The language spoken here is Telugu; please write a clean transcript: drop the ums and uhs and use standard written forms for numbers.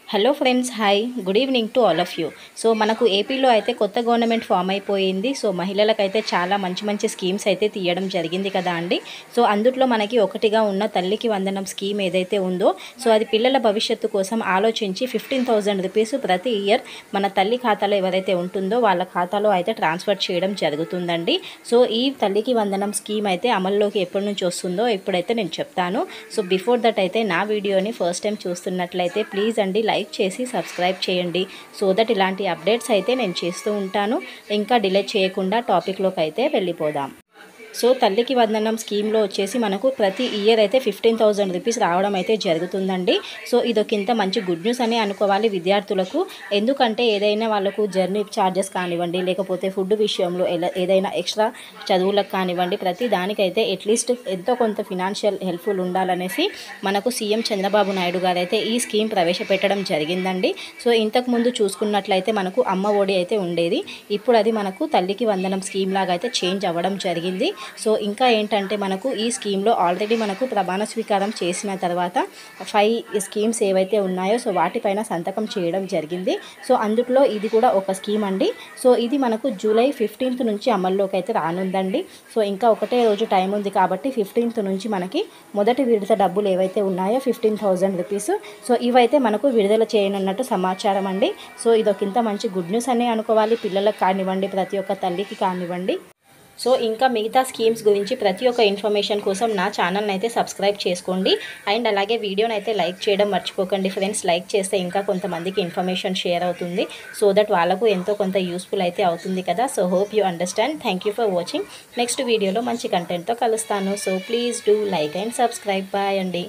Hello friends, hi, good evening to all of you. So మనకు ఏపీలో అయితే కొత్త గవర్నమెంట్ ఫామ్ అయిపోయింది. సో మహిళలకైతే చాలా మంచి మంచి స్కీమ్స్ అయితే తీయడం జరిగింది కదా అండి. సో అందుట్లో మనకి ఒకటిగా ఉన్న తల్లికి వందనం స్కీమ్ ఏదైతే ఉందో, సో అది పిల్లల భవిష్యత్తు కోసం ఆలోచించి 15,000 రూపీస్ ప్రతి ఇయర్ మన తల్లి ఖాతాలో ఎవరైతే ఉంటుందో వాళ్ళ ఖాతాలో అయితే ట్రాన్స్ఫర్ చేయడం జరుగుతుందండి. సో ఈ తల్లికి వందనం స్కీమ్ అయితే అమల్లోకి ఎప్పటి నుంచి వస్తుందో ఇప్పుడైతే నేను చెప్తాను. సో బిఫోర్ దట్ అయితే నా వీడియోని ఫస్ట్ టైం చూస్తున్నట్లయితే ప్లీజ్ అండి లైక్ చేసి సబ్స్క్రైబ్ చేయండి. సో దట్ ఇలాంటి అప్డేట్స్ అయితే నేను చేస్తూ ఉంటాను. ఇంకా డిలే చేయకుండా టాపిక్లోకి అయితే వెళ్ళిపోదాం. సో తల్లికి వందనం స్కీమ్లో వచ్చేసి మనకు ప్రతి ఇయర్ అయితే 15,000 రూపీస్ రావడం అయితే జరుగుతుందండి. సో ఇదొకింత మంచి గుడ్ న్యూస్ అని అనుకోవాలి విద్యార్థులకు. ఎందుకంటే ఏదైనా వాళ్ళకు జర్నీ ఛార్జెస్ కానివ్వండి, లేకపోతే ఫుడ్ విషయంలో ఏదైనా ఎక్స్ట్రా చదువులకు కానివ్వండి, ప్రతి దానికైతే అట్లీస్ట్ ఎంతో కొంత ఫినాన్షియల్ హెల్ప్ఫుల్ ఉండాలనేసి మనకు సీఎం చంద్రబాబు నాయుడు గారు అయితే ఈ స్కీమ్ ప్రవేశపెట్టడం జరిగిందండి. సో ఇంతకుముందు చూసుకున్నట్లయితే మనకు అమ్మ ఒడి అయితే ఉండేది. ఇప్పుడు అది మనకు తల్లికి వందనం స్కీమ్ లాగా అయితే చేంజ్ అవ్వడం జరిగింది. సో ఇంకా ఏంటంటే మనకు ఈ స్కీమ్లో ఆల్రెడీ మనకు ప్రమాణ స్వీకారం చేసిన తర్వాత 5 స్కీమ్స్ ఏవైతే ఉన్నాయో సో వాటిపైన సంతకం చేయడం జరిగింది. సో అందులో ఇది కూడా ఒక స్కీమ్ అండి. సో ఇది మనకు జూలై 15th నుంచి అమల్లోకి అయితే రానుందండి. సో ఇంకా ఒకటే రోజు టైం ఉంది కాబట్టి 15th నుంచి మనకి మొదటి విడత డబ్బులు ఏవైతే ఉన్నాయో 15,000 రూపీస్ సో ఇవైతే మనకు విడుదల చేయనున్నట్టు సమాచారం అండి. సో ఇదొకింత మంచి గుడ్ న్యూస్ అనే అనుకోవాలి, పిల్లలకు కానివ్వండి, ప్రతి ఒక్క తల్లికి కానివ్వండి. సో ఇంకా మిగతా స్కీమ్స్ గురించి ప్రతి ఒక్క ఇన్ఫర్మేషన్ కోసం నా ఛానల్ని అయితే సబ్స్క్రైబ్ చేసుకోండి. అండ్ అలాగే వీడియోని అయితే లైక్ చేయడం మర్చిపోకండి ఫ్రెండ్స్. లైక్ చేస్తే ఇంకా కొంతమందికి ఇన్ఫర్మేషన్ షేర్ అవుతుంది. సో దట్ వాళ్ళకు ఎంతో కొంత యూస్ఫుల్ అయితే అవుతుంది కదా. So hope you understand. Thank you for watching. Next వీడియోలో మంచి కంటెంట్తో కలుస్తాను. So please do like and subscribe. Bye అండి.